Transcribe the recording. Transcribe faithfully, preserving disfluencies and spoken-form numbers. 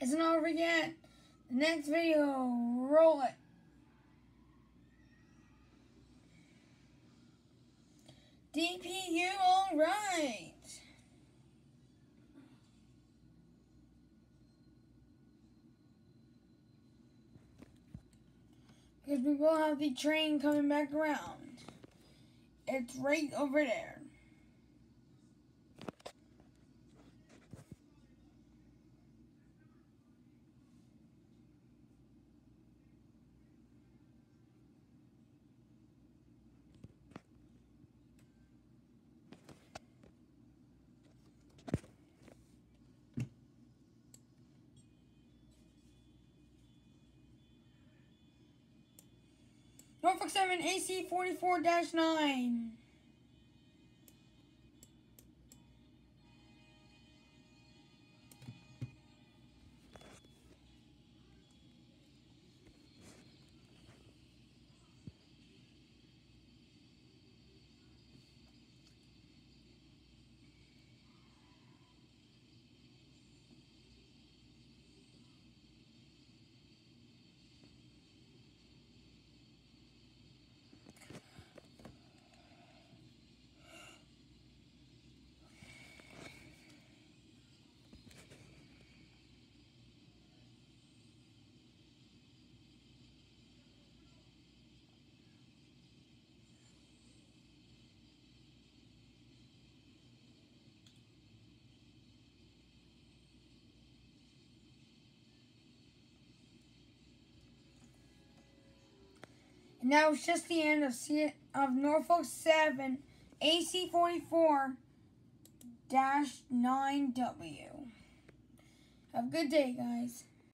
It's not over yet. The next video, roll it. D P U, alright. Because we will have the train coming back around. It's right over there. Norfolk seven A C forty-four dash nine. And that was just the end of C of Norfolk seven A C forty-four dash nine W. Have a good day, guys.